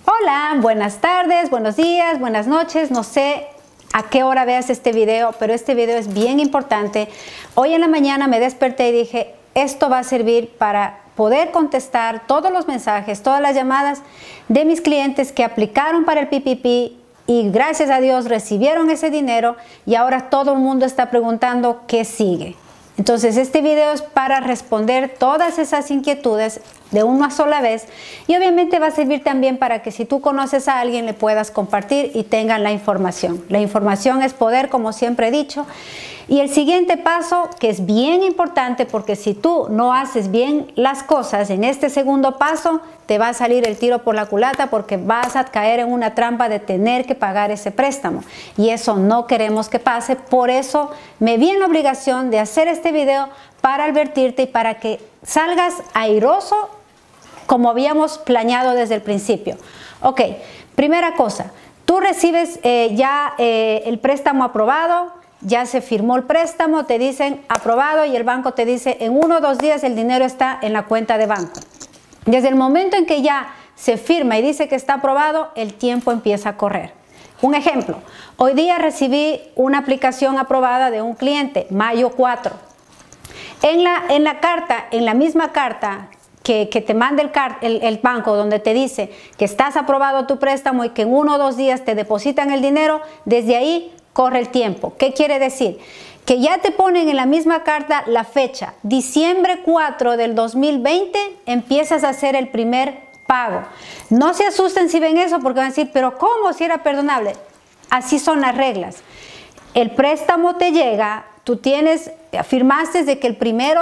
Hola, buenas tardes, buenos días, buenas noches. No sé a qué hora veas este video, pero este video es bien importante. Hoy en la mañana me desperté y dije, esto va a servir para poder contestar todos los mensajes, todas las llamadas de mis clientes que aplicaron para el PPP y gracias a Dios recibieron ese dinero y ahora todo el mundo está preguntando qué sigue. Entonces este video es para responder todas esas inquietudes de una sola vez y obviamente va a servir también para que si tú conoces a alguien le puedas compartir y tengan la información. La información es poder, como siempre he dicho. Y el siguiente paso, que es bien importante, porque si tú no haces bien las cosas en este segundo paso, te va a salir el tiro por la culata porque vas a caer en una trampa de tener que pagar ese préstamo. Y eso no queremos que pase, por eso me vi en la obligación de hacer este video para advertirte y para que salgas airoso como habíamos planeado desde el principio. Ok, primera cosa, tú recibes el préstamo aprobado. Ya se firmó el préstamo, te dicen aprobado y el banco te dice en 1 o 2 días el dinero está en la cuenta de banco. Desde el momento en que ya se firma y dice que está aprobado, el tiempo empieza a correr. Un ejemplo, hoy día recibí una aplicación aprobada de un cliente, mayo 4. En la misma carta que te manda el banco donde te dice que estás aprobado tu préstamo y que en 1 o 2 días te depositan el dinero, desde ahí corre el tiempo. ¿Qué quiere decir? Que ya te ponen en la misma carta la fecha, diciembre 4 del 2020, empiezas a hacer el primer pago. No se asusten si ven eso porque van a decir, pero ¿cómo si era perdonable? Así son las reglas. El préstamo te llega, tú firmaste de que el primero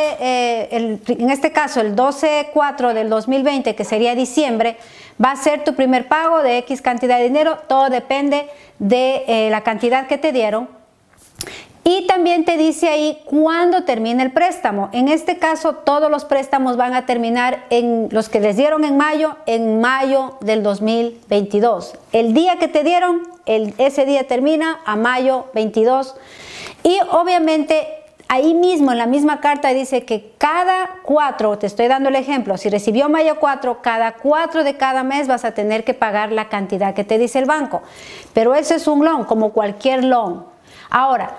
en este caso el 12/4 del 2020, que sería diciembre, va a ser tu primer pago de X cantidad de dinero, todo depende de la cantidad que te dieron. Y también te dice ahí cuándo termina el préstamo. En este caso, todos los préstamos van a terminar en los que les dieron en mayo del 2022. El día que te dieron, ese día termina a mayo 22. Y obviamente ahí mismo en la misma carta dice que cada 4, te estoy dando el ejemplo, si recibió mayo 4, cada 4 de cada mes vas a tener que pagar la cantidad que te dice el banco. Pero eso es un loan, como cualquier loan. Ahora,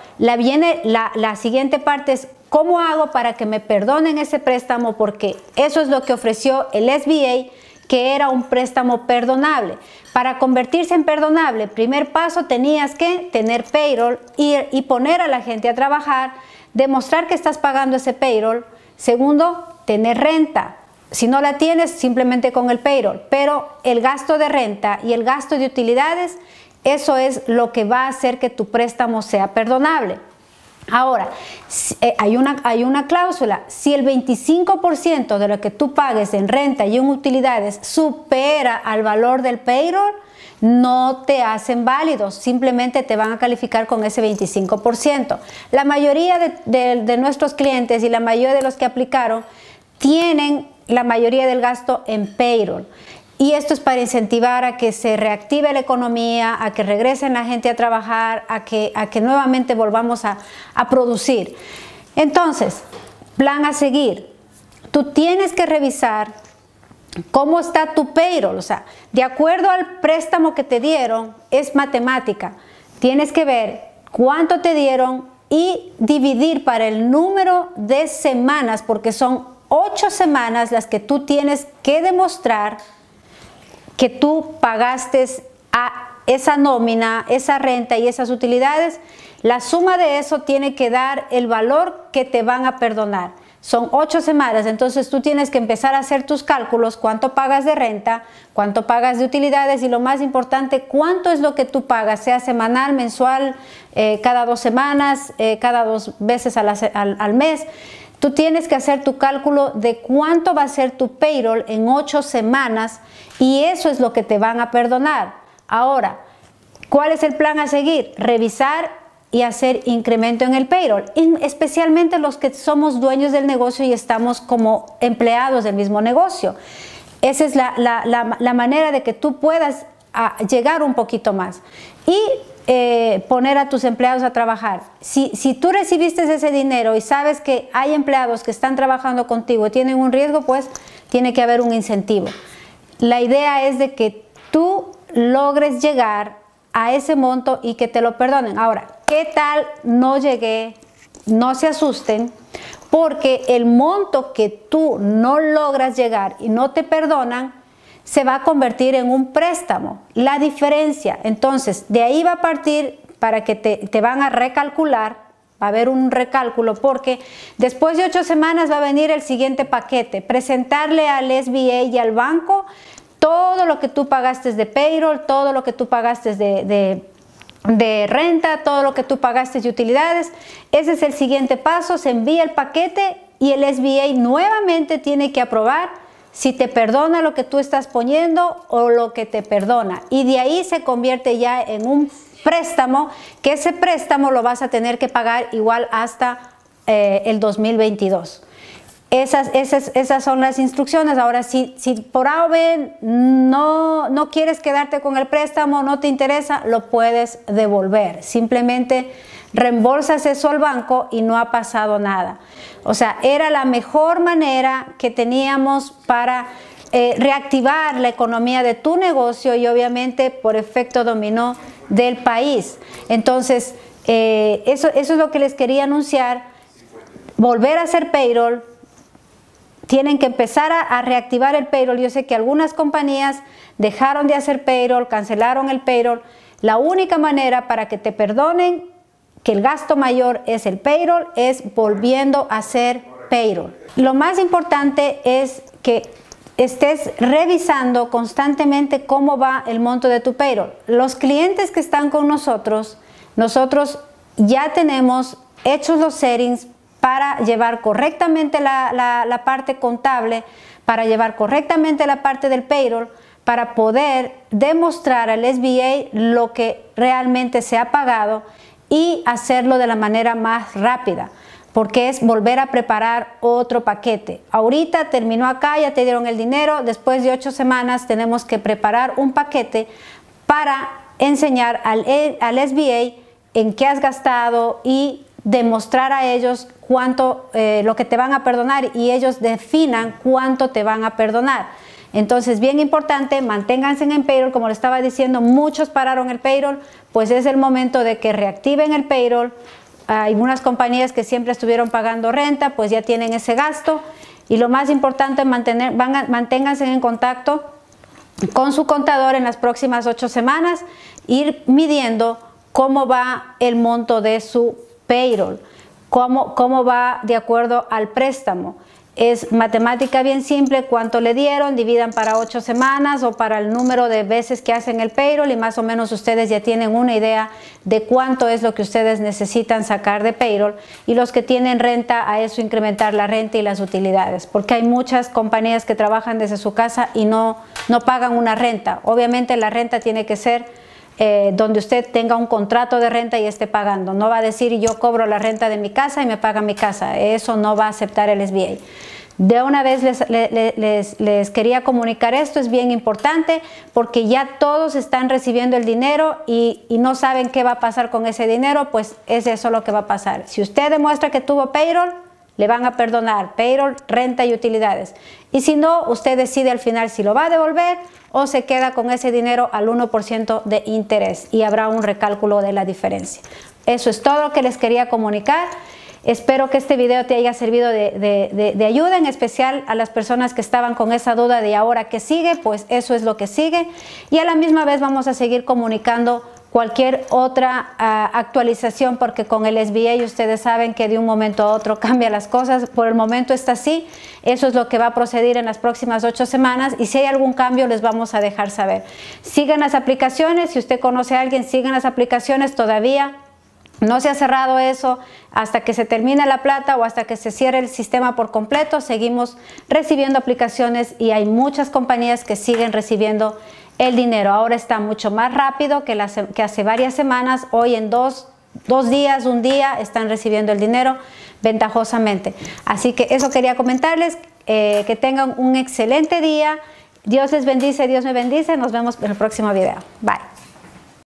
la siguiente parte es ¿cómo hago para que me perdonen ese préstamo? Porque eso es lo que ofreció el SBA, que era un préstamo perdonable. Para convertirse en perdonable, primer paso tenías que tener payroll y poner a la gente a trabajar, demostrar que estás pagando ese payroll. Segundo, tener renta. Si no la tienes, simplemente con el payroll. Pero el gasto de renta y el gasto de utilidades, eso es lo que va a hacer que tu préstamo sea perdonable. Ahora, hay una cláusula. Si el 25% de lo que tú pagues en renta y en utilidades supera al valor del payroll, no te hacen válidos, simplemente te van a calificar con ese 25%. La mayoría de nuestros clientes y la mayoría de los que aplicaron tienen la mayoría del gasto en payroll. Y esto es para incentivar a que se reactive la economía, a que regresen la gente a trabajar, a que nuevamente volvamos a producir. Entonces, plan a seguir. Tú tienes que revisar cómo está tu payroll. O sea, de acuerdo al préstamo que te dieron, es matemática. Tienes que ver cuánto te dieron y dividir para el número de semanas, porque son 8 semanas las que tú tienes que demostrar que tú pagaste a esa nómina, esa renta y esas utilidades. La suma de eso tiene que dar el valor que te van a perdonar. Son 8 semanas, entonces tú tienes que empezar a hacer tus cálculos, cuánto pagas de renta, cuánto pagas de utilidades y lo más importante, cuánto es lo que tú pagas, sea semanal, mensual, cada 2 semanas, cada 2 veces al mes. Tú tienes que hacer tu cálculo de cuánto va a ser tu payroll en 8 semanas y eso es lo que te van a perdonar. Ahora, ¿cuál es el plan a seguir? Revisar y hacer incremento en el payroll, especialmente los que somos dueños del negocio y estamos como empleados del mismo negocio. Esa es la manera de que tú puedas llegar un poquito más. Y poner a tus empleados a trabajar. Si tú recibiste ese dinero y sabes que hay empleados que están trabajando contigo y tienen un riesgo, pues tiene que haber un incentivo. La idea es de que logres llegar a ese monto y que te lo perdonen. Ahora, ¿qué tal no llegué? No se asusten, porque el monto que tú no logras llegar y no te perdonan se va a convertir en un préstamo, la diferencia. Entonces, de ahí va a partir para que te van a recalcular, va a haber un recálculo, porque después de 8 semanas va a venir el siguiente paquete, presentarle al SBA y al banco todo lo que tú pagaste de payroll, todo lo que tú pagaste de renta, todo lo que tú pagaste de utilidades. Ese es el siguiente paso, se envía el paquete y el SBA nuevamente tiene que aprobar si te perdona lo que tú estás poniendo o lo que te perdona. Y de ahí se convierte ya en un préstamo, que ese préstamo lo vas a tener que pagar igual hasta el 2022. Esas son las instrucciones. Ahora, si por A o B no quieres quedarte con el préstamo, no te interesa, lo puedes devolver. Simplemente reembolsas eso al banco y no ha pasado nada. O sea, era la mejor manera que teníamos para reactivar la economía de tu negocio y obviamente por efecto dominó del país. Entonces, eso es lo que les quería anunciar. Volver a hacer payroll. Tienen que empezar a reactivar el payroll. Yo sé que algunas compañías dejaron de hacer payroll, cancelaron el payroll. La única manera para que te perdonen que el gasto mayor es el payroll, es volviendo a hacer payroll. Lo más importante es que estés revisando constantemente cómo va el monto de tu payroll. Los clientes que están con nosotros ya tenemos hechos los settings para llevar correctamente la parte contable, para llevar correctamente la parte del payroll, para poder demostrar al SBA lo que realmente se ha pagado y hacerlo de la manera más rápida, porque es volver a preparar otro paquete. Ahorita terminó acá, ya te dieron el dinero, después de 8 semanas tenemos que preparar un paquete para enseñar al SBA en qué has gastado y demostrar a ellos cuánto lo que te van a perdonar y ellos definan cuánto te van a perdonar. Entonces, bien importante, manténganse en payroll. Como le estaba diciendo, muchos pararon el payroll, pues es el momento de que reactiven el payroll. Hay unas compañías que siempre estuvieron pagando renta, pues ya tienen ese gasto. Y lo más importante, manténganse en contacto con su contador en las próximas 8 semanas, ir midiendo cómo va el monto de su payroll, cómo va de acuerdo al préstamo. Es matemática bien simple, cuánto le dieron, dividan para 8 semanas o para el número de veces que hacen el payroll y más o menos ustedes ya tienen una idea de cuánto es lo que ustedes necesitan sacar de payroll, y los que tienen renta, a eso incrementar la renta y las utilidades, porque hay muchas compañías que trabajan desde su casa y no pagan una renta. Obviamente la renta tiene que ser donde usted tenga un contrato de renta y esté pagando. No va a decir yo cobro la renta de mi casa y me paga mi casa. Eso no va a aceptar el SBA. De una vez les quería comunicar esto, es bien importante porque ya todos están recibiendo el dinero y no saben qué va a pasar con ese dinero, pues es eso lo que va a pasar. Si usted demuestra que tuvo payroll, le van a perdonar payroll, renta y utilidades. Y si no, usted decide al final si lo va a devolver o se queda con ese dinero al 1% de interés y habrá un recálculo de la diferencia. Eso es todo lo que les quería comunicar. Espero que este video te haya servido de ayuda, en especial a las personas que estaban con esa duda de ahora qué sigue, pues eso es lo que sigue. Y a la misma vez vamos a seguir comunicando cualquier otra actualización, porque con el SBA ustedes saben que de un momento a otro cambia las cosas. Por el momento está así, eso es lo que va a proceder en las próximas 8 semanas y si hay algún cambio les vamos a dejar saber. Sigan las aplicaciones, si usted conoce a alguien, sigan las aplicaciones todavía. No se ha cerrado eso hasta que se termine la plata o hasta que se cierre el sistema por completo. Seguimos recibiendo aplicaciones y hay muchas compañías que siguen recibiendo el dinero. Ahora está mucho más rápido que hace varias semanas. Hoy en dos días, un día, están recibiendo el dinero ventajosamente. Así que eso quería comentarles. Que tengan un excelente día. Dios les bendice, Dios me bendice. Nos vemos en el próximo video. Bye.